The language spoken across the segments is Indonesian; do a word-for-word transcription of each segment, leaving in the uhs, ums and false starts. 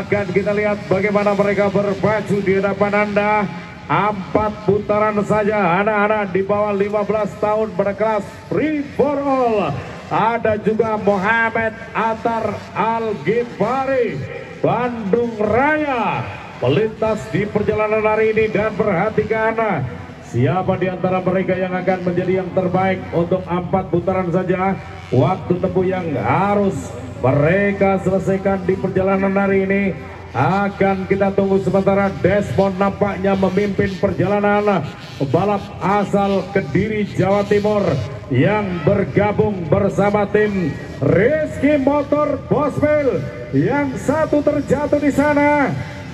Akan kita lihat bagaimana mereka berpacu di hadapan Anda. Empat putaran saja anak-anak di bawah lima belas tahun pada kelas free for all. Ada juga Muhammad Atar Al-Ghifari Bandung Raya melintas di perjalanan hari ini. Dan perhatikan siapa di antara mereka yang akan menjadi yang terbaik untuk empat putaran saja. Waktu tempuh yang harus mereka selesaikan di perjalanan hari ini akan kita tunggu sementara. Desmond nampaknya memimpin perjalanan balap asal Kediri, Jawa Timur yang bergabung bersama tim Rizky Motor Bosmil. Yang satu terjatuh di sana.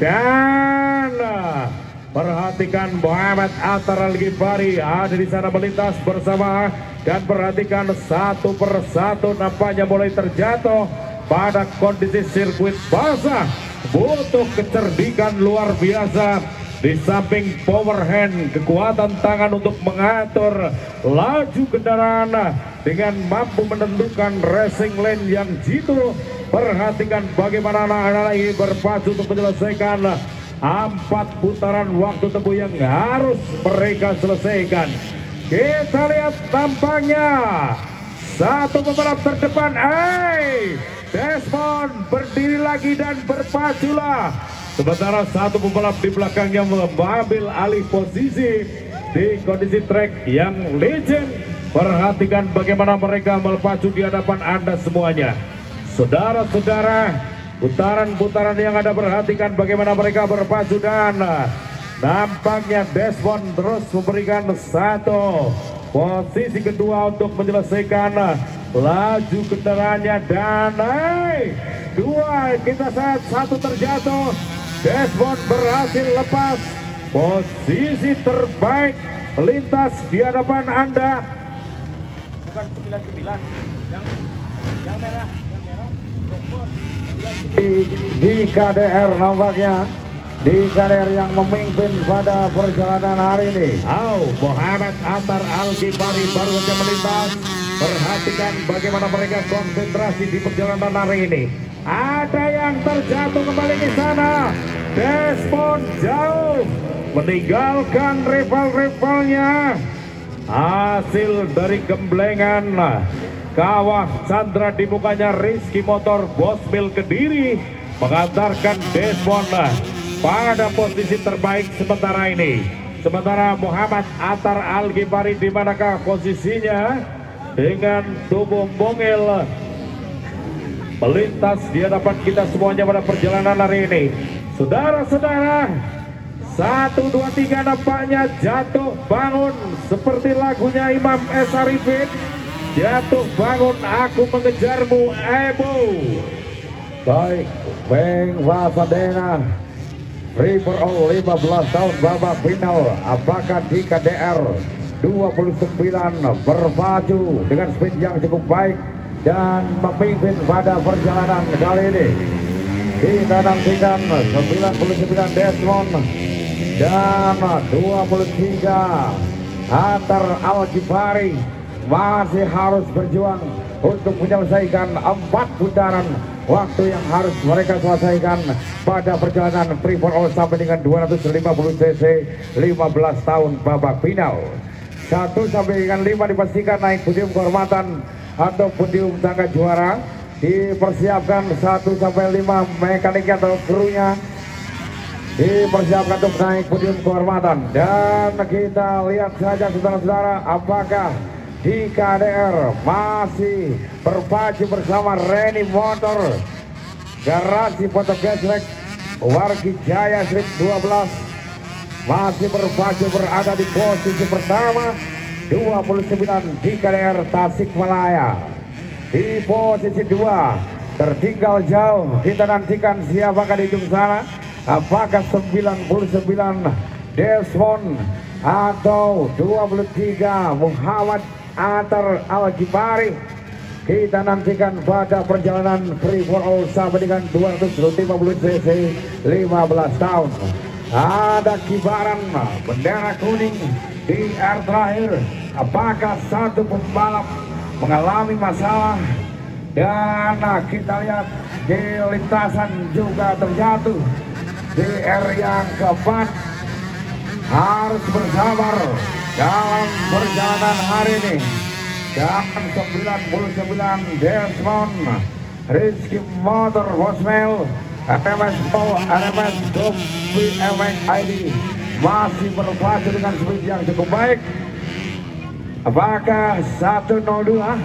Dan perhatikan Muhammad Atar Al-Ghifari ada di sana melintas bersama. Dan perhatikan satu persatu nampaknya mulai terjatuh pada kondisi sirkuit basah. Butuh kecerdikan luar biasa. Di samping power hand, kekuatan tangan untuk mengatur laju kendaraan dengan mampu menentukan racing lane yang jitu. Perhatikan bagaimana anak-anak ini berpacu untuk menyelesaikan empat putaran waktu tempuh yang harus mereka selesaikan. Kita lihat tampaknya satu pembalap terdepan, hey, Desmond berdiri lagi dan berpaculah. Sementara satu pembalap di belakangnya mengambil alih posisi di kondisi trek yang legend. Perhatikan bagaimana mereka berpacu di hadapan Anda semuanya. Saudara-saudara, putaran-putaran yang Anda perhatikan bagaimana mereka berpacu. Dan nampaknya Desmond terus memberikan satu posisi kedua untuk menyelesaikan laju kendaraannya. Dan hey, dua kita saat satu terjatuh. Desmond berhasil lepas posisi terbaik lintas di hadapan Anda. Bukan sembilan sembilan yang yang merah, yang merah. Di, di K D R nampaknya di K D R yang memimpin pada perjalanan hari ini. Oh, Muhammad Atar Al-Ghifari baru saja melintas. Perhatikan bagaimana mereka konsentrasi di perjalanan hari ini. Ada yang terjatuh kembali di sana. Desmond jauh meninggalkan rival-rivalnya. Hasil dari gemblengan kawah Chandra di mukanya Rizky Motor Bosmil Kediri mengantarkan Desmond pada posisi terbaik sementara ini. Sementara Muhammad Atar Al-Ghifari di manakah posisinya dengan tubuh mungil melintas di hadapan kita semuanya pada perjalanan hari ini. Saudara-saudara, satu dua tiga nampaknya jatuh bangun seperti lagunya Imam S. Arifin. Jatuh bangun aku mengejarmu, Ebo. Baik, Beng Wasadena free for all lima belas tahun babak final. Apakah di K D R dua puluh sembilan berpacu dengan speed yang cukup baik dan memimpin pada perjalanan kali ini? Kita nantikan sembilan puluh sembilan Desmond dan dua puluh tiga Atar Al-Ghifari masih harus berjuang untuk menyelesaikan empat putaran waktu yang harus mereka selesaikan pada perjalanan free for all sampai dengan dua ratus lima puluh cc lima belas tahun babak final. Satu sampai dengan lima dipastikan naik podium kehormatan atau podium tangga juara. Dipersiapkan satu sampai lima mekaniknya atau krunya dipersiapkan untuk naik podium kehormatan. Dan kita lihat saja saudara-saudara, apakah di K D R masih berpacu bersama Reni Motor garasi foto gesrek Wargi Jaya Street dua belas masih berpacu berada di posisi pertama. Dua puluh sembilan di K D R Tasikmalaya di posisi dua, tertinggal jauh. Kita nantikan siapakah di ujung sana. Apakah sembilan puluh sembilan Desmond atau dua puluh tiga Muhammad Atar Al-Ghifari? Kita nantikan pada perjalanan free for all sampai dengan dua ratus lima puluh cc lima belas tahun. Ada kibaran bendera kuning di air terakhir. Apakah satu pembalap mengalami masalah Dan nah, kita lihat di lintasan juga terjatuh di R yang keempat. Harus bersabar dalam perjalanan hari ini. Dan sembilan puluh sembilan Desmond Rizky Motor Bosmel R M S Paul R M S Dovi M X I D masih berpacu dengan speed yang cukup baik. Apakah satu nol dua?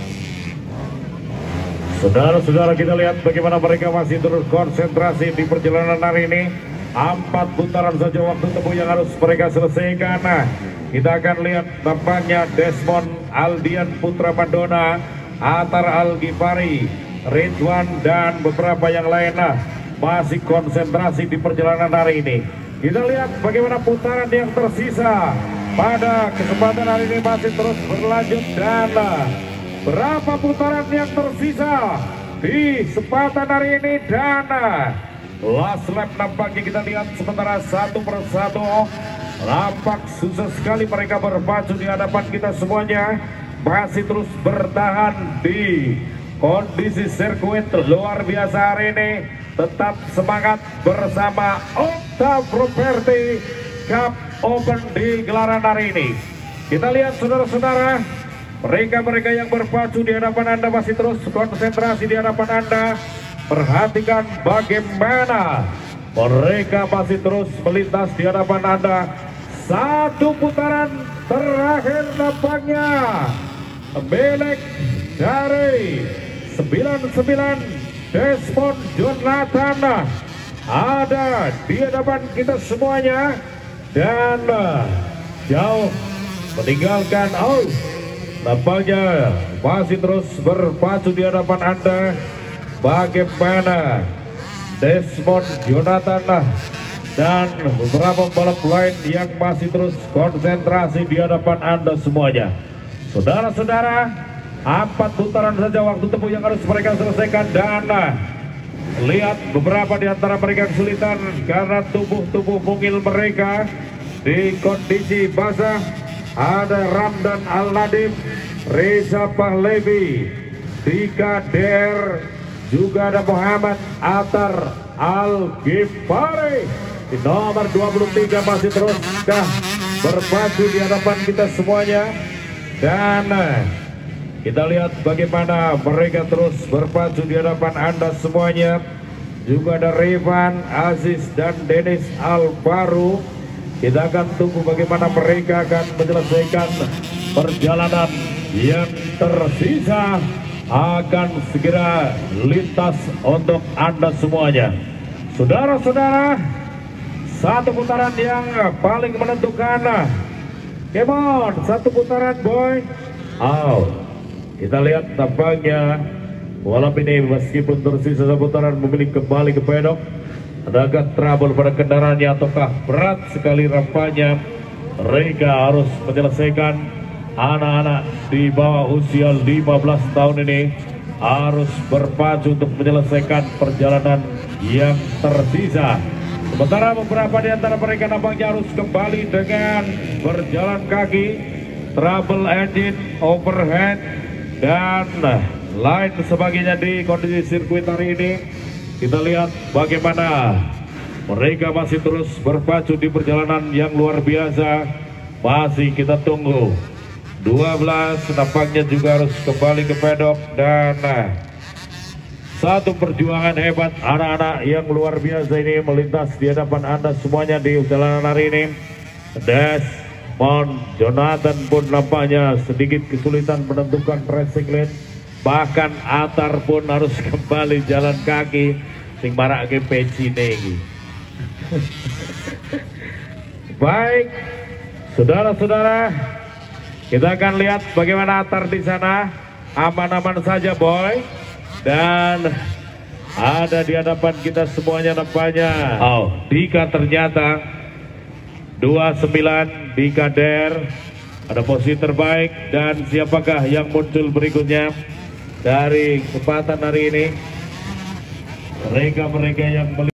Saudara-saudara, kita lihat bagaimana mereka masih terus konsentrasi di perjalanan hari ini. Empat putaran saja waktu tempuh yang harus mereka selesaikan. Nah, kita akan lihat tampaknya Desmond Aldian Putra Madonna, Atar Al-Ghifari, Ridwan dan beberapa yang lainnya masih konsentrasi di perjalanan hari ini. Kita lihat bagaimana putaran yang tersisa pada kesempatan hari ini masih terus berlanjut. Dan berapa putaran yang tersisa di kesempatan hari ini, dan last lap nampaknya kita lihat sementara satu persatu nampak susah sekali mereka berpacu di hadapan kita semuanya. Masih terus bertahan di kondisi sirkuit luar biasa hari ini. Tetap semangat bersama Octa Property Cup Open di gelaran hari ini. Kita lihat saudara-saudara, mereka-mereka yang berpacu di hadapan Anda masih terus konsentrasi di hadapan Anda. Perhatikan bagaimana mereka masih terus melintas di hadapan Anda. Satu putaran terakhir nampaknya belek dari sembilan puluh sembilan Desmond Jonathan ada di hadapan kita semuanya, dan jauh meninggalkan oh nampaknya masih terus berpacu di hadapan Anda. Bagaimana Desmond Jonathan dan beberapa balap lain yang masih terus konsentrasi di hadapan Anda semuanya. Saudara-saudara, empat putaran saja waktu tempuh yang harus mereka selesaikan, dan lihat beberapa di antara mereka kesulitan karena tubuh-tubuh mungil mereka di kondisi basah. Ada Ramdan Al-Nadim, Reza Pahlevi, Dika Der, juga ada Muhammad Atar Al-Ghifari di nomor dua puluh tiga masih terus dah berpacu di hadapan kita semuanya. Dan kita lihat bagaimana mereka terus berpacu di hadapan Anda semuanya. Juga ada Revan Aziz dan Dennis Alvaro. Kita akan tunggu bagaimana mereka akan menyelesaikan perjalanan yang tersisa. Akan segera lintas untuk Anda semuanya. Saudara-saudara, satu putaran yang paling menentukan. Come on, satu putaran boy. Oh, kita lihat tampaknya malam ini meskipun tersisa satu putaran memilih kembali ke pedok. Adakah trouble pada kendaraannya ataukah berat sekali rampanya? Mereka harus menyelesaikan. Anak-anak di bawah usia lima belas tahun ini harus berpacu untuk menyelesaikan perjalanan yang tersisa. Sementara beberapa di antara mereka nampaknya harus kembali dengan berjalan kaki, trouble engine, overhead, dan lain sebagainya di kondisi sirkuit hari ini. Kita lihat bagaimana mereka masih terus berpacu di perjalanan yang luar biasa. Masih kita tunggu. dua belas nampaknya juga harus kembali ke pedok, dan satu perjuangan hebat anak-anak yang luar biasa ini melintas di hadapan Anda semuanya di perjalanan hari ini. Desmond Jonathan pun nampaknya sedikit kesulitan menentukan racing lane. Bahkan Atar pun harus kembali jalan kaki sing marak ke peci ini. Baik, saudara-saudara, kita akan lihat bagaimana Atar di sana. Aman-aman saja boy. Dan ada di hadapan kita semuanya nampaknya. Oh, Dika ternyata dua puluh sembilan Dika Der ada posisi terbaik. Dan siapakah yang muncul berikutnya dari kesempatan hari ini? Mereka-mereka yang